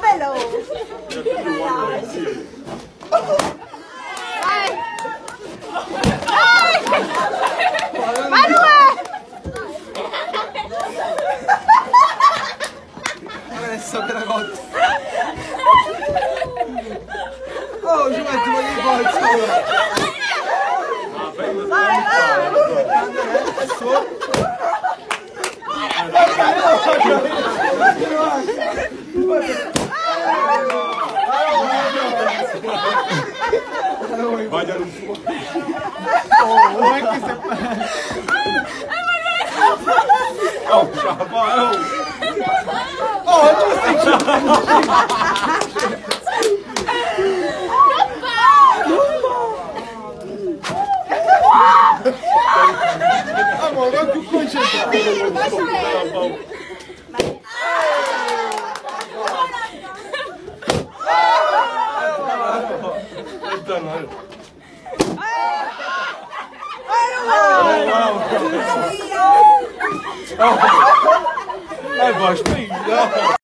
Bello. Adesso che la volta. Oh, ci metti un po' di Vai, Vai da un po'. Oh, non è che se... Oh, ciao, oh, tu stai amore, non più concentrato. É, gosto,